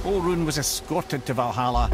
Orun was escorted to Valhalla.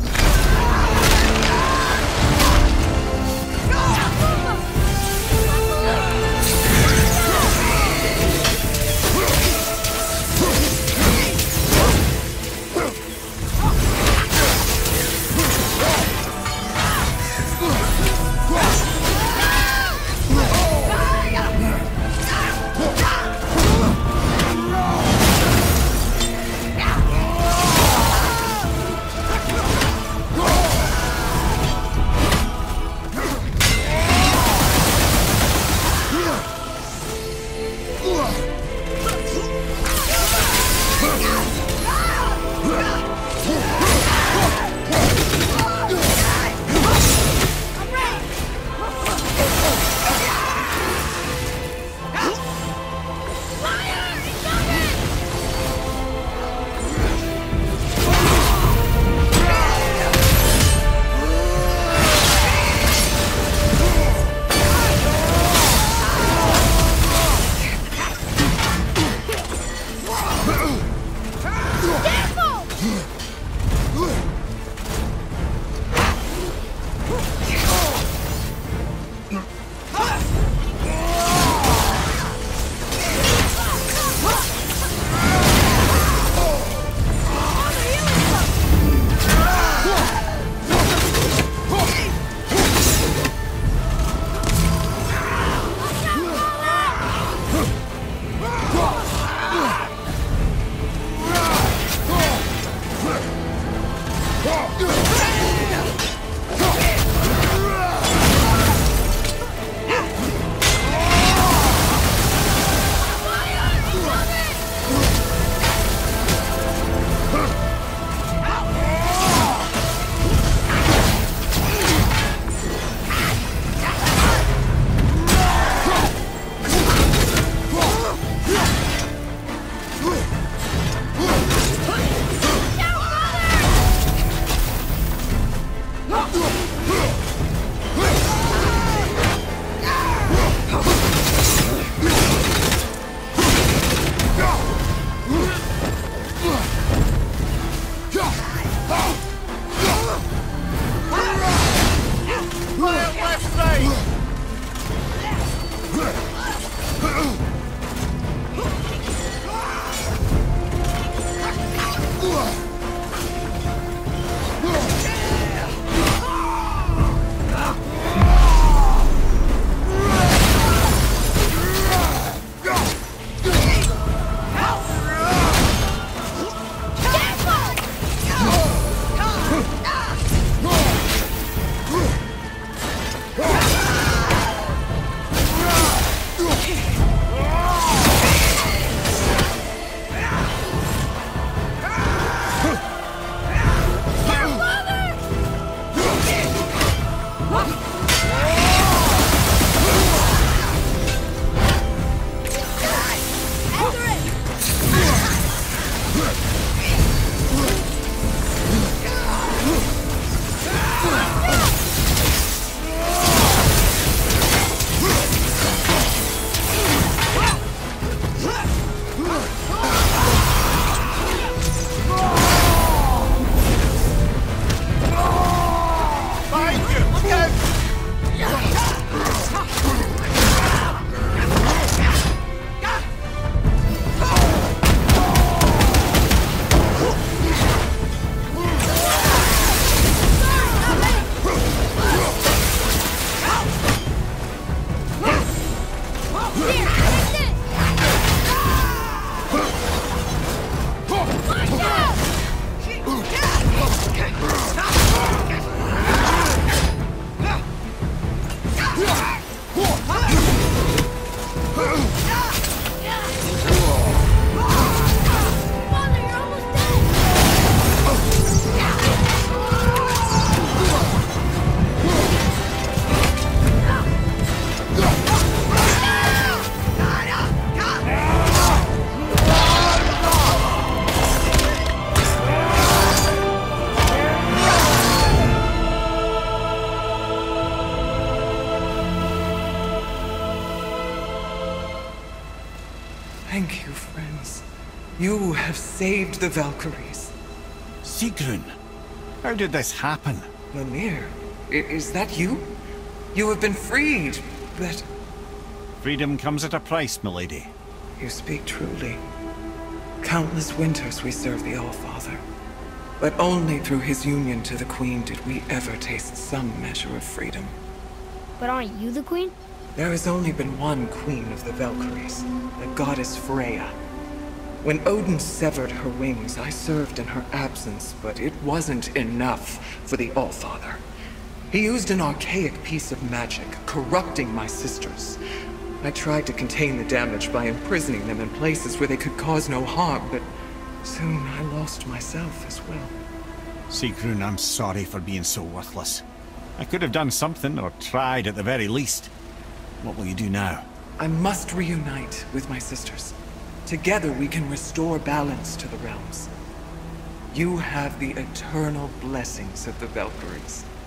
Thank you, friends. You have saved the Valkyries. Sigrun, how did this happen? Mimir, is that you? You have been freed, but... Freedom comes at a price, milady. You speak truly. Countless winters we served the Allfather. But only through his union to the Queen did we ever taste some measure of freedom. But aren't you the queen? There has only been one Queen of the Valkyries, the goddess Freya. When Odin severed her wings, I served in her absence, but it wasn't enough for the Allfather. He used an archaic piece of magic, corrupting my sisters. I tried to contain the damage by imprisoning them in places where they could cause no harm, but soon I lost myself as well. Sigrun, I'm sorry for being so worthless. I could have done something, or tried at the very least. What will you do now? I must reunite with my sisters. Together we can restore balance to the realms. You have the eternal blessings of the Valkyries.